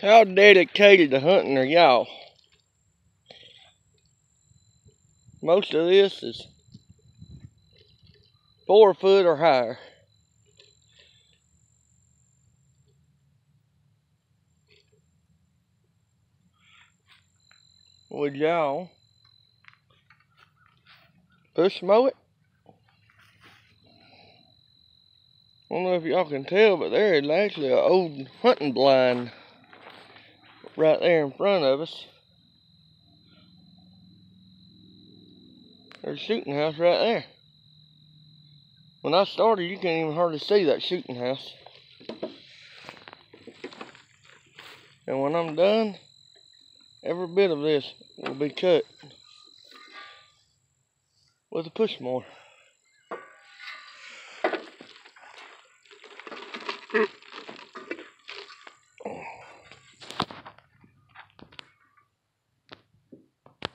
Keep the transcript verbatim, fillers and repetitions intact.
How dedicated to hunting are y'all? Most of this is four foot or higher. Would y'all push mow it? I don't know if y'all can tell, but there is actually an old hunting blind right there in front of us. There's a shooting house right there. When I started, you can't even hardly see that shooting house. And when I'm done, every bit of this will be cut with a push mower.